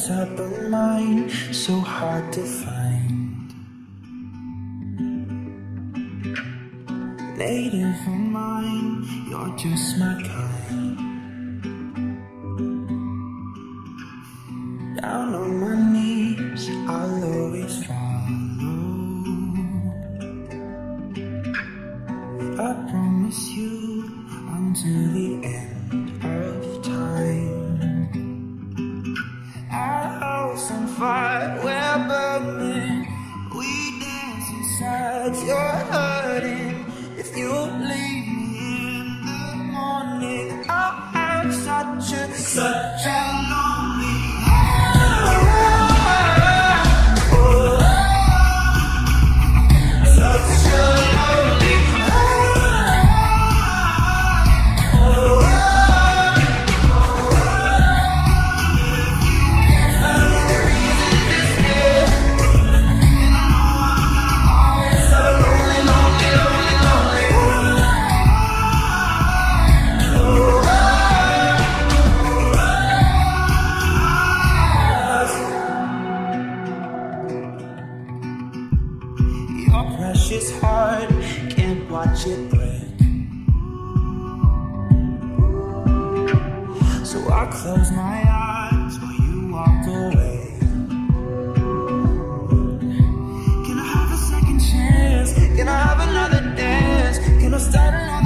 type of mind so hard to find. Native of mine, you're just my kind. Down on my knees, I'll always follow. I promise you until the end of time. Our house on fire, we're burning. We dance inside, you're hurting. If you leave me in the morning, I'll have such a lonely your precious heart, can't watch it break. So I close my eyes while you walk away. Can I have a second chance? Can I have another dance? Can I start another